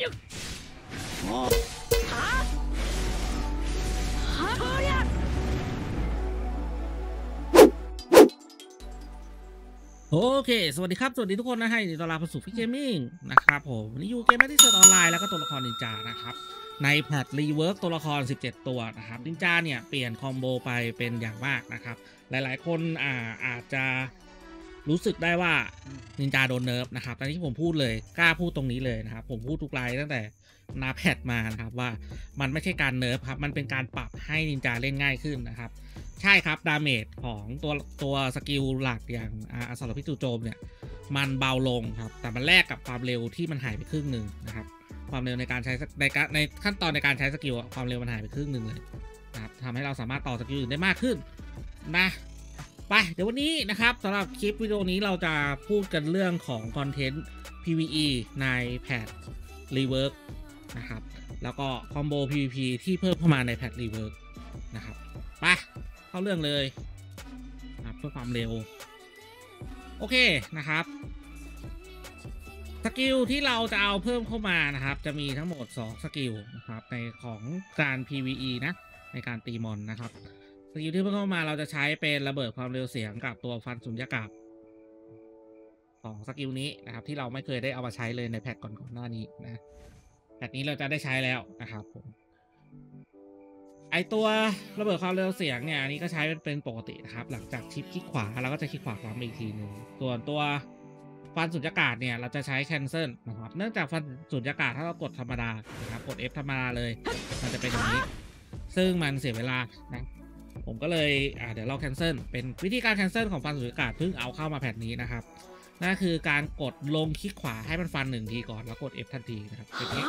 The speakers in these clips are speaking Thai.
โอเคสวัสดีครับสวัสดีทุกคนนะให้ต้อนรับเข้าสู่ฟิกเกมมิ่งนะครับผมวันนี้อยู่เกมแมทที่เซิร์ฟออนไลน์แล้วก็ตัวละครนินจานะครับในแพทรีเวิร์กตัวละคร17ตัวนะครับนินจาเนี่ยเปลี่ยนคอมโบไปเป็นอย่างมากนะครับหลายๆคนอาจจะรู้สึกได้ว่านินจาโดนเนิร์ฟนะครับตอนนี้ผมพูดเลยกล้าพูดตรงนี้เลยนะครับผมพูดทุกไลน์ตั้งแต่นาแพทมานะครับว่ามันไม่ใช่การเนิร์ฟครับมันเป็นการปรับให้นินจาเล่นง่ายขึ้นนะครับใช่ครับดาเมจของตัวสกิลหลักอย่างอสรพิษจู่โจมเนี่ยมันเบาลงครับแต่มันแลกกับความเร็วที่มันหายไปครึ่งหนึ่งนะครับความเร็วในการใช้ในขั้นตอนในการใช้สกิลความเร็วมันหายไปครึ่งหนึ่งเลยนะครับทำให้เราสามารถต่อสกิลอื่นได้มากขึ้นนะไปเดี๋ยววันนี้นะครับสำหรับคลิปวิดีโอนี้เราจะพูดกันเรื่องของคอนเทนต์ PVE ในแพทรีเวิร์กนะครับแล้วก็คอมโบ PVP ที่เพิ่มเข้ามาในแพทรีเวิร์กนะครับไปเข้าเรื่องเลยเพื่อความเร็วโอเคนะครับสกิลที่เราจะเอาเพิ่มเข้ามานะครับจะมีทั้งหมด2สกิลนะครับในของการ PVE นะในการตีมอนนะครับสกิลที่เพิ่มเข้ามาเราจะใช้เป็นระเบิดความเร็วเสียงกับตัวฟันสุญญากาศของสกิลนี้นะครับที่เราไม่เคยได้เอามาใช้เลยในแพทก่อนหน้านี้นะแพทนี้เราจะได้ใช้แล้วนะครับผมไอตัวระเบิดความเร็วเสียงเนี่ยอันนี้ก็ใช้เป็นปกตินะครับหลังจากชิปคลิกขวาเราก็จะคลิกขวาซ้ำอีกทีหนึ่งส่วนตัวฟันสุญญากาศเนี่ยเราจะใช้ cancel นะครับเนื่องจากฟันสุญญากาศถ้าเรากดธรรมดานะครับกด F ธรรมดาเลยมันจะเป็นอย่างนี้ซึ่งมันเสียเวลานะผมก็เลยเดี๋ยวเรา cancel เป็นวิธีการ cancel ของฟันสุญญากาศเพิ่งเอาเข้ามาแพทนี้นะครับนั่นคือการกดลงคลิกขวาให้มันฟัน1 ทีก่อนแล้วกด F ทันทีนะครับแบบนี้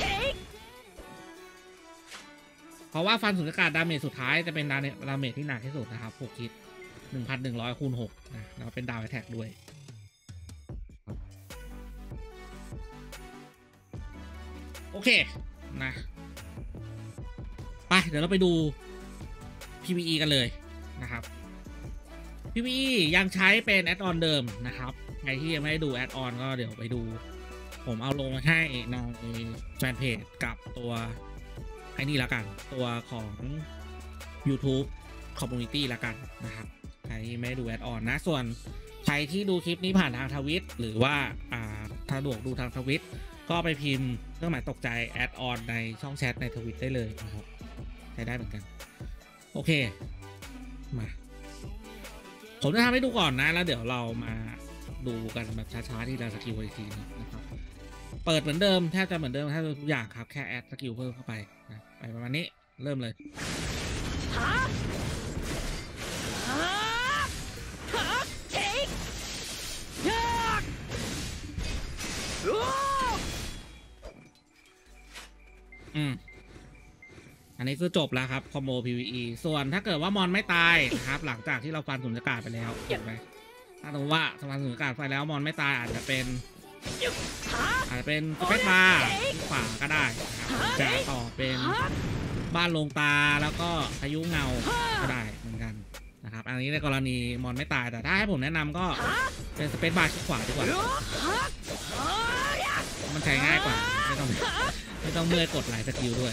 เพราะว่าฟันสุญญากาศดาเมจสุดท้ายจะเป็นดาเมจที่หนักที่สุดนะครับ6 ฮิต 1,100 คูณ 6นะแล้วเป็นดาวแอทแทกด้วยโอเคนะไปเดี๋ยวเราไปดู PVE กันเลยนะครับ PVE ยังใช้เป็นแอดออนเดิมนะครับใครที่ยังไม่ได้ดูแอดออนก็เดี๋ยวไปดูผมเอาลงมาให้ในแฟนเพจกับตัวไอ้นี่ละกันตัวของ YouTube Community ละกันนะครับใครไม่ดูแอดออนนะส่วนใครที่ดูคลิปนี้ผ่านทางทวิตหรือว่าสะดวกดูทางทวิตก็ไปพิมพ์เครื่องหมายตกใจแอดออนในช่องแชทในทวิตได้เลยนะครับใช้ได้เหมือนกันโอเคมาผมจะทำให้ดูก่อนนะแล้วเดี๋ยวเรามาดูกันแบบช้าๆที่เราสกิลอีกทีนะครับเปิดเหมือนเดิมแทบจะเหมือนเดิมแทบทุกอย่างครับแค่แอดสกิลเพิ่มเข้าไปนะไปประมาณนี้เริ่มเลยอันนี้คือจบแล้วครับคอมโบ PVE ส่วนถ้าเกิดว่ามอนไม่ตายนะครับหลังจากที่เราฟันสุญญากาศไปแล้วถูกไหมถ้าสมมติว่าฟันสุญญากาศไปแล้วมอนไม่ตายอาจจะเป็นสเปซบาร์ที่ขวาก็ได้นะครับจะต่อเป็นบ้านลงตาแล้วก็พายุเงาก็ได้เหมือนกันนะครับอันนี้ในกรณีมอนไม่ตายแต่ถ้าให้ผมแนะนำก็เป็นสเปซบาร์ที่ขวาดีกว่ามันใช้ง่ายกว่าไม่ต้องเมื่อยกดหลายสกิลด้วย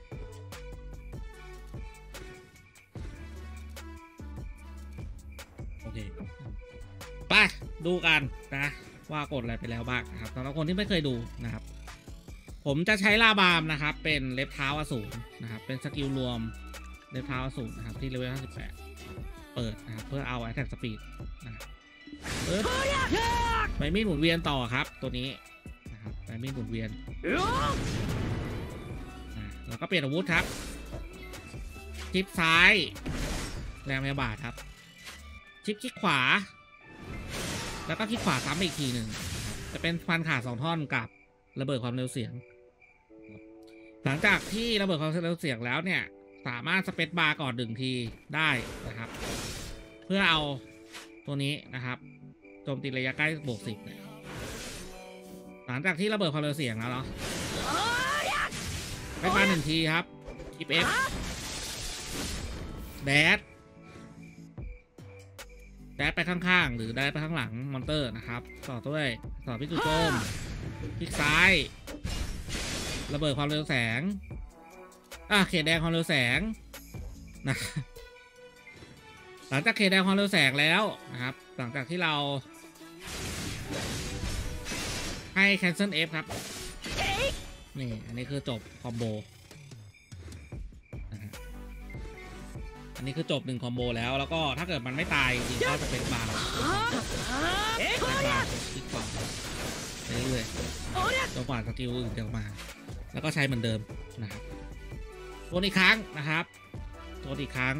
โอเคไปดูกันนะว่ากดอะไรไปแล้วบ้างนะครับสำหรับคนที่ไม่เคยดูนะครับผมจะใช้ลาบามนะครับเป็นเล็บเท้าอสูรนะครับเป็นสกิลรวมเล็บเท้าอสูรนะครับที่เลเวล58เปิดนะครับเพื่อเอา Attack Speed นะครับไปมีดหมุนเวียนต่อครับตัวนี้นะครับไปมีดหมุนเวียนแล้วก็เปลี่ยนอาวุธครับคลิกซ้ายแรงพยาบาทครับคลิกขวาแล้วก็คลิกขวาซ้ำอีกทีหนึ่งจะเป็นฟันขาด2 ท่อนกับระเบิดความเร็วเสียงหลังจากที่ระเบิดความเร็วเสียงแล้วเนี่ยสามารถสเปซบาร์ก่อน1 ทีได้นะครับเพื่อเอาตัวนี้นะครับโจมตีระยะใกล้บวก 10เนี่ยหลังจากที่ระเบิดความเร็วเสียงแล้วเนาะไปมา1 ทีครับคลิป F แดดไปข้างๆหรือได้ไปข้างหลังมอนเตอร์นะครับต่อด้วยพิษจู่โจมคลิกซ้ายระเบิดความเร็วแสงเขตแดงความเร็วแสงนะหลังจากเขตแดงความเร็วแสงแล้วนะครับหลังจากที่เราให้ cancel F ครับนี่อันนี้คือจบคอมโบอันนี้คือจบ1คอมโบแล้วก็ถ้าเกิดมันไม่ตายจริงก็จะเป็นบาร์ที่กว่าเรื่อยๆจนกว่าสกิลอื่นจะมาแล้วก็ใช้เหมือนเดิมนะครับตัวอีกครั้งนะครับตัวอีกครั้ง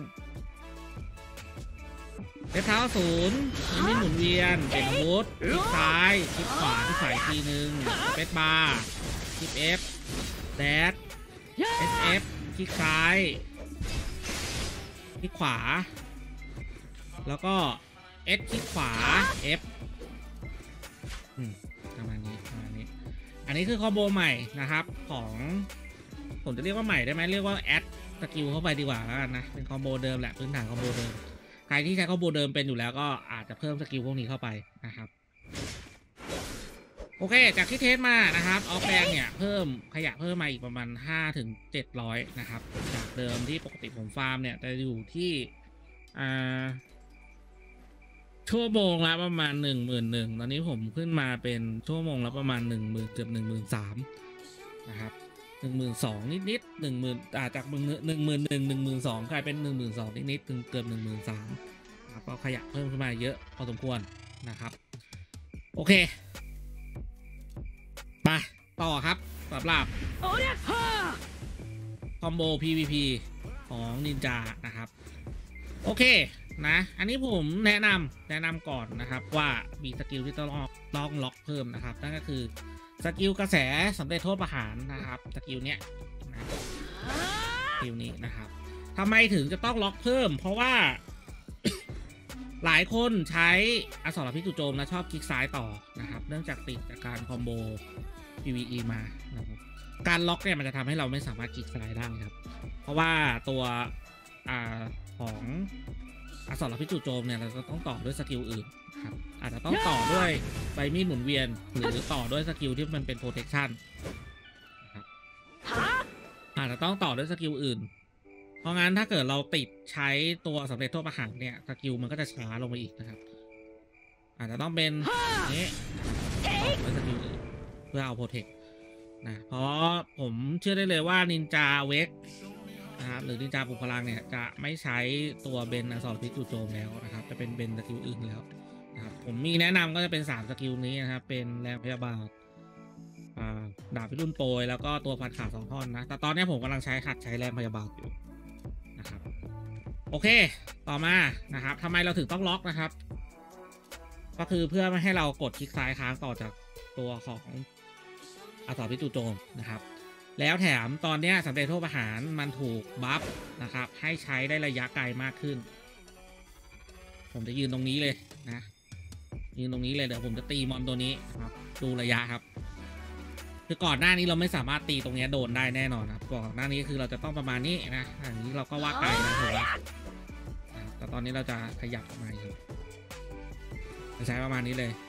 เท้า0มินหมุนเวียนเป็นอาวุธคลิกซ้ายคลิกขวาคลิกขวาอีกทีนึงเป็นบาร์คลิก F แดช SF คลิกซ้ายคลิกขวาแล้วก็ S คลิกขวา F ประมาณนี้อันนี้คือคอมโบใหม่นะครับของผมจะเรียกว่าใหม่ได้ไหมเรียกว่าแอดสกิลเข้าไปดีกว่าแล้วกันนะเป็นคอมโบเดิมแหละพื้นฐานคอมโบเดิมใครที่ใช้คอมโบเดิมเป็นอยู่แล้วก็อาจจะเพิ่มสกิลพวกนี้เข้าไปนะครับโอเคจากที่เทสมานะครับออฟแบงเนี่ยเพิ่มขยะเพิ่มมาอีกประมาณ5 ถึง 700นะครับจากเดิมที่ปกติผมฟาร์มเนี่ยจะอยู่ที่ชั่วโมงละประมาณ11,000ตอนนี้ผมขึ้นมาเป็นชั่วโมงละประมาณ10,000เกือบ13,000นะครับ12,000นิดๆ10,000จาก11,000 12,000กลายเป็น12,000นิดๆถึงเกือบ13,000ครับก็ขยะเพิ่มขึ้นมาเยอะพอสมควรนะครับโอเคไปต่อครับสำหรับคอมโบ PVP ของนินจานะครับโอเคนะอันนี้ผมแนะนำก่อนนะครับว่ามีสกิลที่ต้องล็อกเพิ่มนะครับนั่นก็คือสกิลกระแสสำเร็จโทษประหารนะครับสกิลเนี้ยนะสกิลนี้นะครับทำไมถึงจะต้องล็อกเพิ่มเพราะว่า หลายคนใช้อสรพิษจู่โจมและชอบคลิกซ้ายต่อนะครับเนื่องจากติดจากการคอมโบ PVE มานะครับการล็อกเนี่ยมันจะทำให้เราไม่สามารถคลิกซ้ายได้ครับเพราะว่าตัวของอสรพิษจู่โจมเนี่ยเราจะต้องต่อด้วยสกิลอื่นครับอาจจะต้องต่อด้วยใบมีดหมุนเวียนหรือต่อด้วยสกิลที่มันเป็น protection นะครับอาจจะต้องต่อด้วยสกิลอื่นเพราะงั้นถ้าเกิดเราติดใช้ตัวสำเร็จโทษประหารเนี่ยสกิลมันก็จะช้าลงไปอีกนะครับอาจจะต้องเป็นนี้ต่อด้วยสกิลอื่นเพื่อเอา protect นะเพราะผมเชื่อได้เลยว่านินจาเวกนะครับหรือนินจาปลุกพลังเนี่ยจะไม่ใช้ตัวเบนอสรพิษจู่โจมแล้วนะครับจะเป็นเบนสกิลอื่นแล้วนะครับผมมีแนะนำก็จะเป็น3สกิลนี้นะครับเป็นแรงพยาบาทดาบพิรุณโปรยแล้วก็ตัวพันขา2ท่อนนะแต่ตอนนี้ผมกำลังใช้แรงพยาบาทอยู่นะครับโอเคต่อมานะครับทำไมเราถึงต้องล็อกนะครับก็คือเพื่อไม่ให้เรากดคลิกซ้ายค้างต่อจากตัวของอสรพิษจู่โจมนะครับแล้วแถมตอนนี้สำเร็จโทษประหารมันถูกบัฟนะครับให้ใช้ได้ระยะไกลมากขึ้นผมจะยืนตรงนี้เลยนะยืนตรงนี้เลยเดี๋ยวผมจะตีมอนตัวนี้ครับดูระยะครับคือก่อนหน้านี้เราไม่สามารถตีตรงนี้โดนได้แน่นอนครับก่อนหน้านี้คือเราจะต้องประมาณนี้นะอย่างนี้เราก็ว่าไกลนะถูกไหมแต่ตอนนี้เราจะขยับออกมาครับจะใช้ประมาณนี้เลย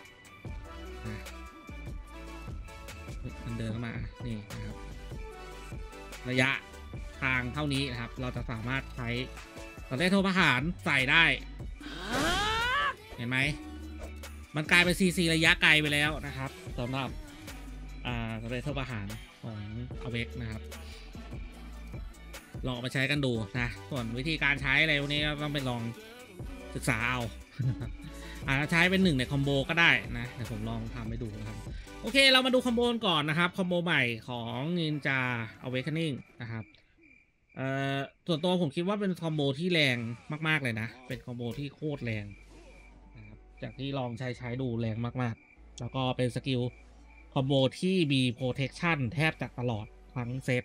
มันเดินเข้ามานี่นะครับระยะทางเท่านี้นะครับเราจะสามารถใช้สำเร็จโทษประหารใส่ได้เห็นไหมมันกลายเป็นซีระยะไกลไปแล้วนะครับสำหรับสำเร็จโทษประหารของอเวกนะครับลองเอาไปใช้กันดูนะส่วนวิธีการใช้อะไรพวกนี้ก็ต้องไปลองศึกษาเอาอาจจะใช้เป็น1ในคอมโบก็ได้นะเดี๋ยวผมลองทำให้ดูนะครับโอเคเรามาดูคอมโบก่อนนะครับคอมโบใหม่ของ Ninja Awakening นะครับส่วนตัวผมคิดว่าเป็นคอมโบที่แรงมากๆเลยนะเป็นคอมโบที่โคตรแรงนะครับจากที่ลองใช้ดูแรงมากๆแล้วก็เป็นสกิลคอมโบที่มี protection แทบจะตลอดทั้งเซต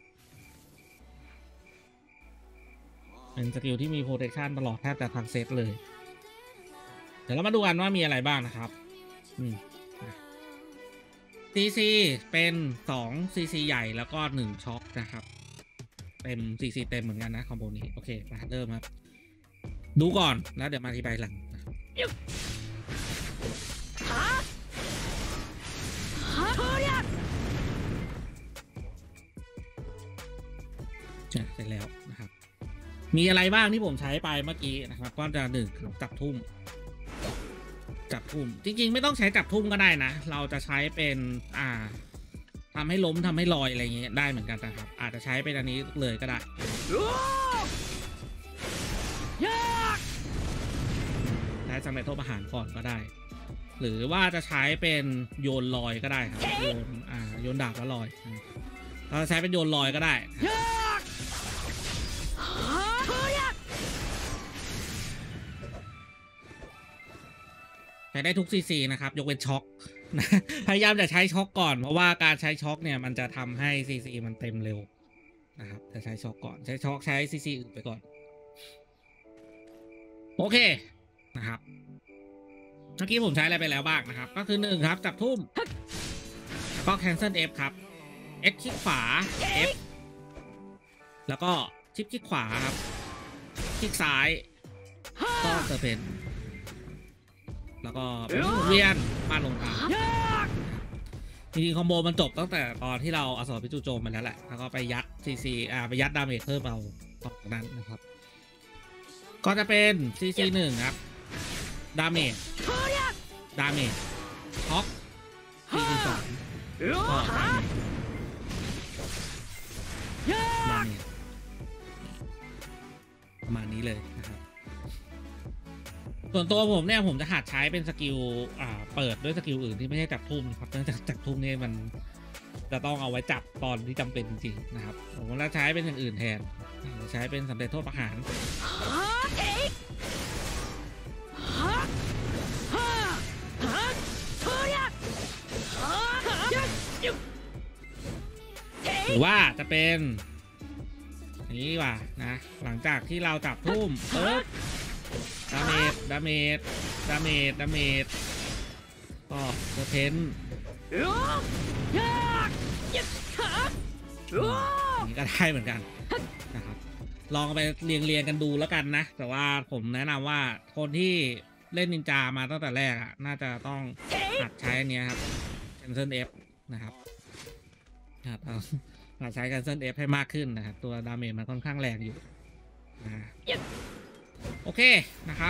เป็นสกิลที่มี protection ตลอดแทบจะทั้งเซตเลยเดี๋ยวเรามาดูกันว่ามีอะไรบ้างนะครับCC เป็น2 CC ใหญ่แล้วก็1ช็อคนะครับเต็ม CC เต็มเหมือนกันนะคอมโบนี้โอเคมาเริ่มครับดูก่อนแล้วเดี๋ยวมาอธิบายหลังเสร็จแล้วนะครับมีอะไรบ้างที่ผมใช้ไปเมื่อกี้นะครับก็จะ1จับทุ่มจริงๆไม่ต้องใช้จับทุ่มก็ได้นะเราจะใช้เป็นทำให้ล้มทำให้ลอยอะไรอย่างเงี้ยได้เหมือนกันนะครับอาจจะใช้เป็นอันนี้เลยก็ได้ใช้สำเร็จโทษประหารก่อนก็ได้หรือว่าจะใช้เป็นโยนลอยก็ได้ครับโยนดาบแล้วลอยเราใช้เป็นโยนลอยก็ได้ใช้ได้ทุกซีซีนะครับยกเว้นช็อคนะพยายามจะใช้ช็อคก่อนเพราะว่าการใช้ช็อคเนี่ยมันจะทำให้ซีซีมันเต็มเร็วนะครับจะใช้ช็อคก่อนใช้ช็อคใช้ซีซีอื่นไปก่อนโอเคนะครับเมื่อกี้ผมใช้อะไรไปแล้วบ้างนะครับก็คือ1ครับจับทุ่มก็ cancel F ครับ X คลิกขวา F แล้วก็ชิปคลิกขวาครับคลิกซ้ายก็เซอร์เพนแล้วก็เป็นหมุนเวียนมาลงทางจริงๆคอมโบมันจบตั้งแต่ตอนที่เราอสรพิจูโจมไปแล้วแหละแล้วก็ไปยัดCCไปยัดดาเมจเพิ่มเอาต่อจากนั้นนะครับก็จะเป็น CC 1ครับดาเมจช็อค CC 2ก็ดาเมจประมาณนี้เลยนะครับส่วนตัวผมเนี่ยผมจะหัดใช้เป็นสกิลเปิดด้วยสกิลอื่นที่ไม่ใช่จับทุ่มครับเนื่องจากจับทุ่มนี่มันจะต้องเอาไว้จับตอนที่จำเป็นจริงๆนะครับผมจะใช้เป็นอย่างอื่นแทนใช้เป็นสำเร็จโทษประหารหรือว่าจะเป็นอย่างนี้ว่านะหลังจากที่เราจับทุ่มปึ๊บดาเมจก็เซอร์เพนนี่ก็ได้เหมือนกันนะครับลองไปเรียงกันดูแล้วกันนะแต่ว่าผมแนะนำว่าคนที่เล่นนินจามาตั้งแต่แรกน่าจะต้องหัดใช้อันนี้ครับ cancel F นะครับหัดใช้ cancel F ให้มากขึ้นนะครับตัวดาเมจมันค่อนข้างแรงอยู่โอเคนะครับ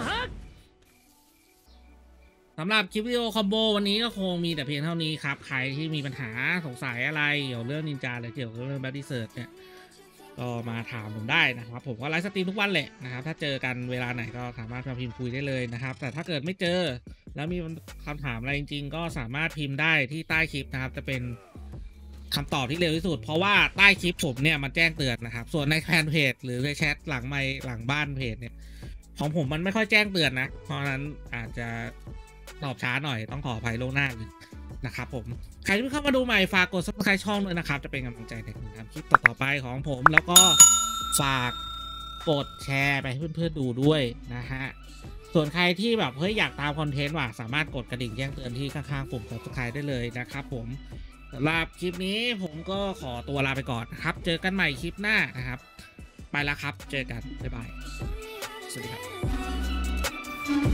สำหรับคลิปวิดีโอคอมโบวันนี้ก็คงมีแต่เพียงเท่านี้ครับใครที่มีปัญหาสงสัยอะไรเกี่ยวกับเรื่องนินจาหรือเกี่ยวกับเรื่องแบดดี้เซิร์ชเนี่ยก็มาถามผมได้นะครับผมก็ไลฟ์สตรีมทุกวันแหละนะครับถ้าเจอกันเวลาไหนก็สามารถมาพิมพ์คุยได้เลยนะครับแต่ถ้าเกิดไม่เจอแล้วมีคำถามอะไรจริงๆก็สามารถพิมพ์ได้ที่ใต้คลิปนะครับจะเป็นคำตอบที่เร็วที่สุดเพราะว่าใต้คลิปผมเนี่ยมันแจ้งเตือนนะครับส่วนในแฟนเพจหรือในแชทหลังไมค์หลังบ้านเพจเนี่ยของผมมันไม่ค่อยแจ้งเตือนนะเพราะนั้นอาจจะตอบช้าหน่อยต้องขออภัยล่วงหน้านะครับผมใครที่เข้ามาดูใหม่ฝากกด subscribe ช่องด้วยนะครับจะเป็นกำลังใจในการทำคลิปต่อไปของผมแล้วก็ฝากกดแชร์ไปให้เพื่อนๆดูด้วยนะฮะส่วนใครที่แบบเฮ้ยอยากตามคอนเทนต์ว่ะสามารถกดกระดิ่งแจ้งเตือนที่ข้างๆปุ่ม subscribe ได้เลยนะครับผมสำหรับคลิปนี้ผมก็ขอตัวลาไปก่อนนะครับเจอกันใหม่คลิปหน้านะครับไปแล้วครับเจอกันบ๊ายบายสวัสดีครับ